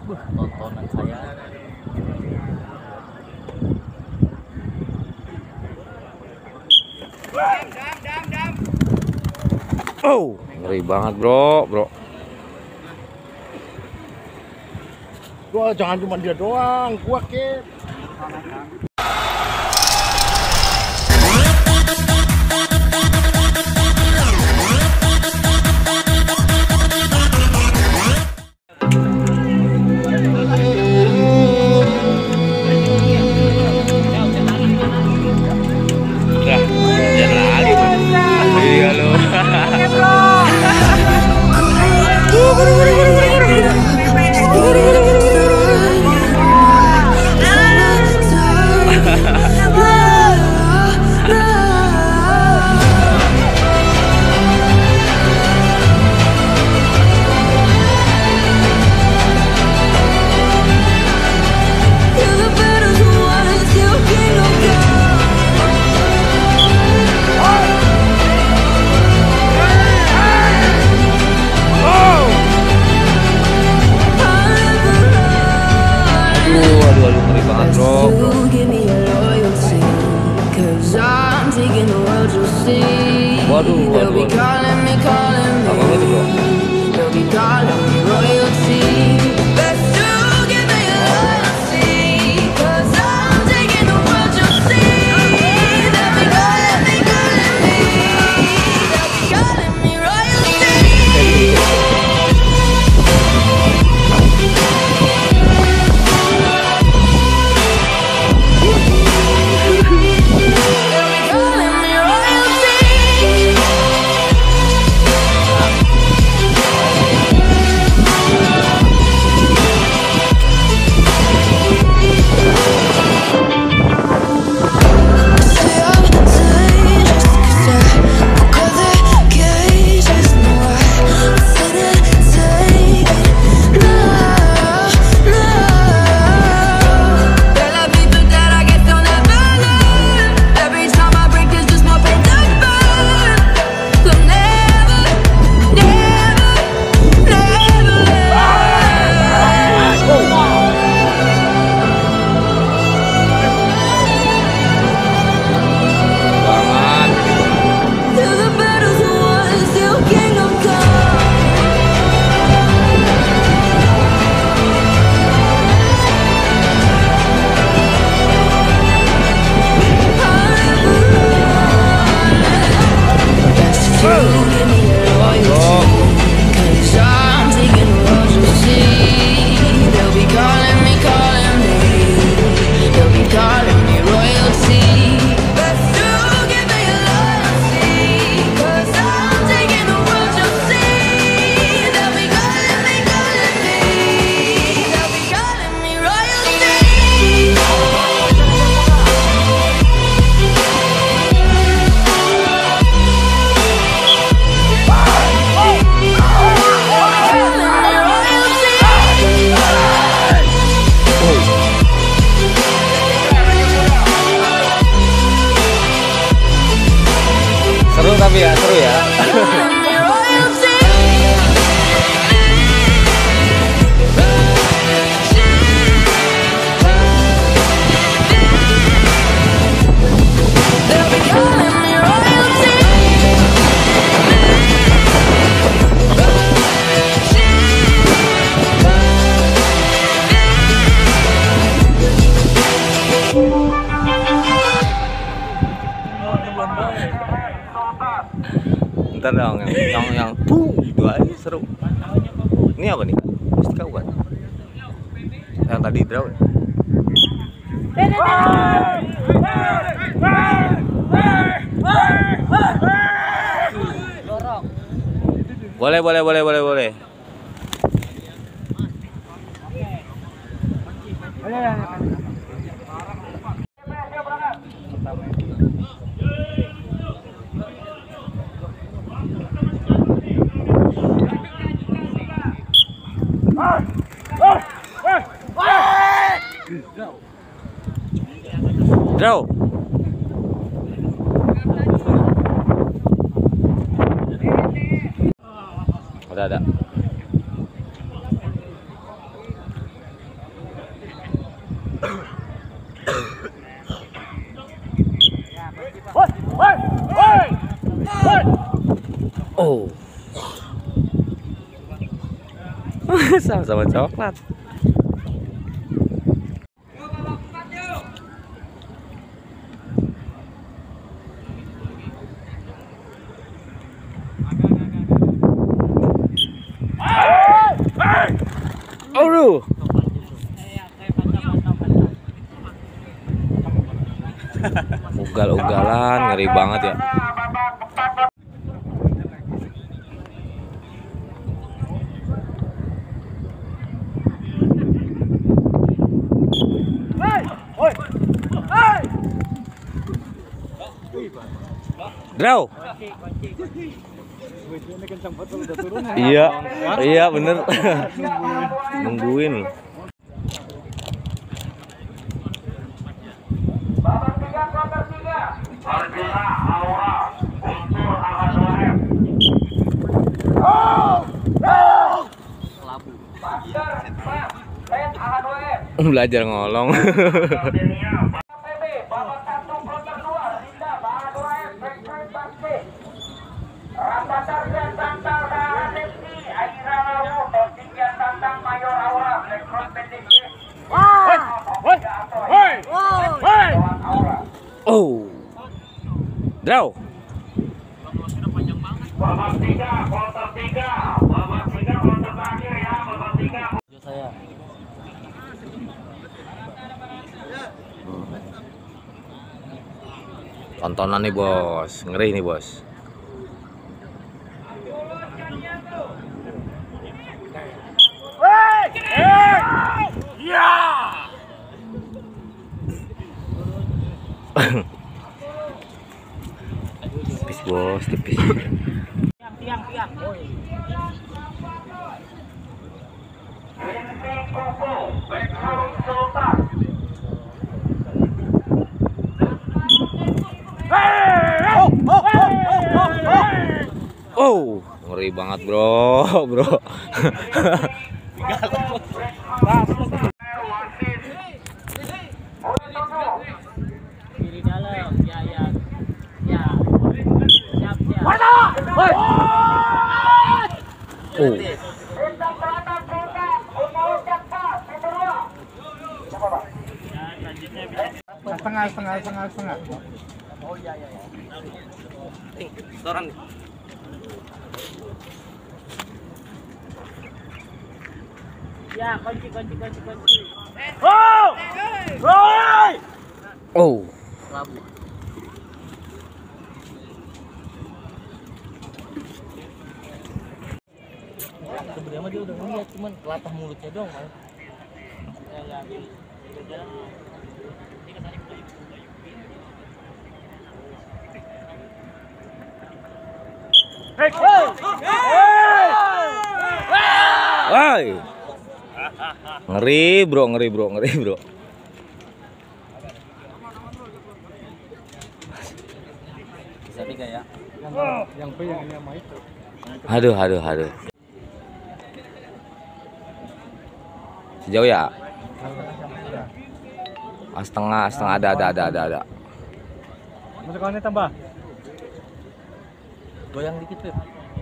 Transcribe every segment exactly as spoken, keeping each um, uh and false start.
Buh, tontonan saya. Oh, ngeri banget bro, bro. Wah, jangan cuma dia doang, gua Kit. Waduh, waduh, waduh. Apa itu bro? Seru tapi ya, seru ya. Ntar dong yang yang yang tuh itu aja seru. Ini apa nih? Mustika bukan? Yang tadi draw. Boleh boleh boleh boleh boleh. Draw. Ada ada. Oh. Sama-sama coklat. Aduh. Ugal-ugalan, ngeri banget ya. Draw. Iya, iya bener. Nungguin. Belajar ngolong. Oh, draw. Babak tiga, kuarter tiga, babak tiga, kuarter terakhir ya, babak tiga. Saya. Tontonan nih bos, ngeri nih bos. Tipis bos, tipis. Tiang, tiang, tiang. Oh, ngeri banget bro, bro. Kiri dalam, ya, ya, ya. Siap, siap. Oh. Setengah, setengah, setengah, setengah. Oh iya, iya, iya. Nih, setoran nih. Ya, kunci, kunci, kunci, kunci. Oh! Roy! Oh. Labu. Sebenarnya mah dia udah ngeliat, cuman latah mulutnya doang, Mas. Ya, ya, ini. Hey! Hey! Woi. Ngeri bro, ngeri bro, ngeri bro. Bisa tiga ya. Yang B yang ini sama itu. Aduh, aduh, aduh. Sejauh ya? Ah, setengah, setengah ada, ada, ada, ada, ada. Masukannya tambah. Goyang dikit, Pep.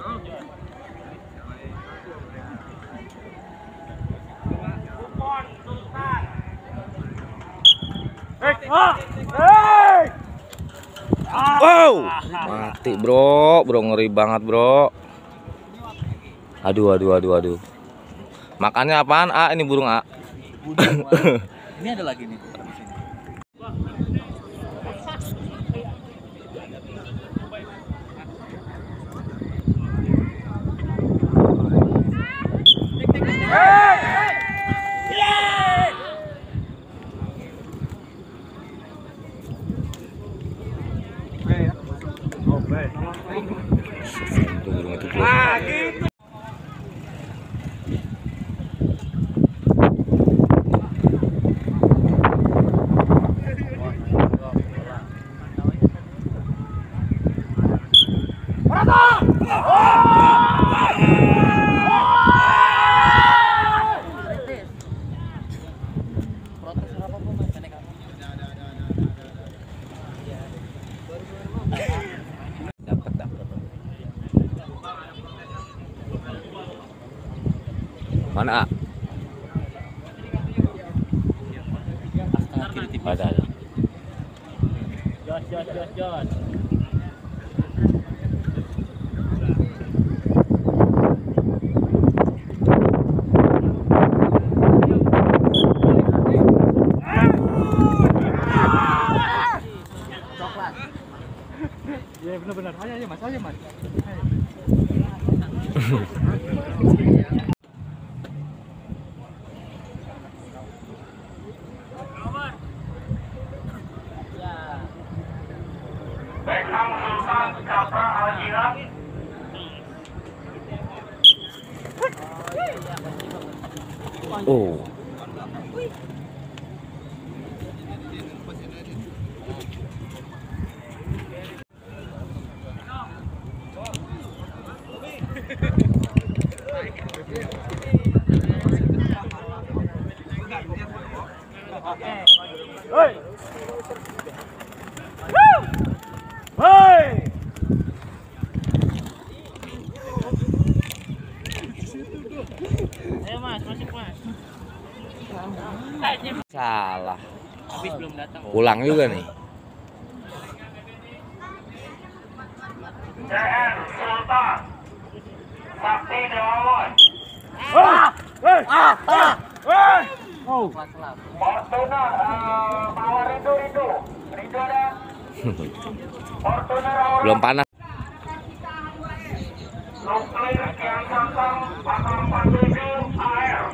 Wow, mati bro, bro ngeri banget bro. Aduh, aduh, aduh, aduh. Makannya apaan? A, ini burung A. Ini ada lagi nih. Burung itu bro. Dapat, dapat. Mana? A? Tengah kiri tipis. Ada ada. Jos, jos, jos, jos. Iya benar-benar. Ayo ayo Mas, ayo Mas. Oh. Hei. Hei. Ayo Mas, masuk Mas. Salah. Habis belum datang. Pulang juga nih. Sultan Sakti Dewawan Ah! Hei. Ah! Ah! Hei. Oh. Pelan-pelan. Fortuner uh, bawa Rido Rido Rido dan Fortuner Belum panas. nuklir yang santang empat empat tujuh A R.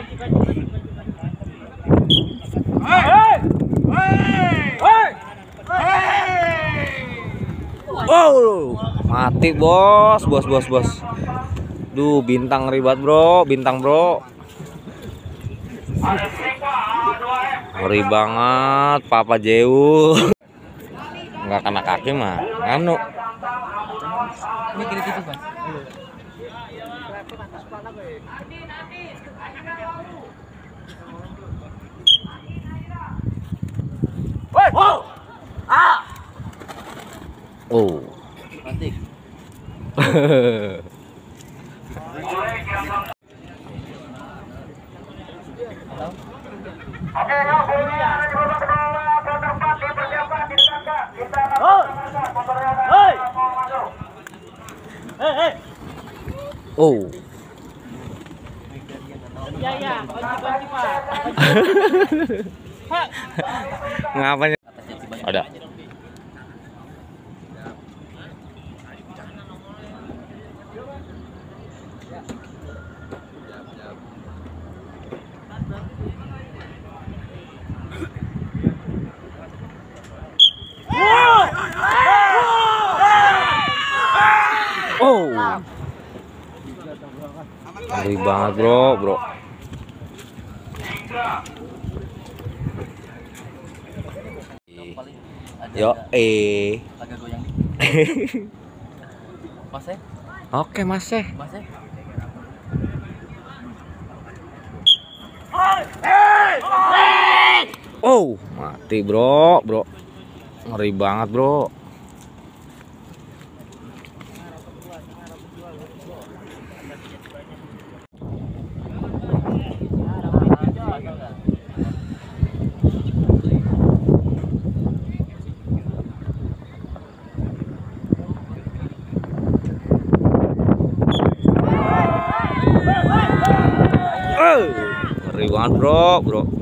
Hei. Hei. Hei. Hei. Oh, mati bos, bos, bos, bos. Duh, bintang ribat bro, bintang bro. Ada Sika A dua M. Ngeri banget, Papa Jeu. Nggak kena kaki mah, nganu. Ini kiri tipis Mas. Hei. Oh. Ah. Oh. Cantik. Oke, ya, bolanya di babak kedua, babak empat dipersiapkan, didekatkan. Kita akan Oh. melakukan pemberian Hei. mau masuk. Hei, hei. Oh. Ya ya, kunci-kunci Pak. Ngapanya? Ada. Oh. Ngeri banget, bro, bro. Yo, eh. Agak goyang. Mas eh, Oke, Mas eh. Mas eh. Oh, mati, bro, bro. Ngeri banget, bro. Eh, ngeri banget, bro, bro.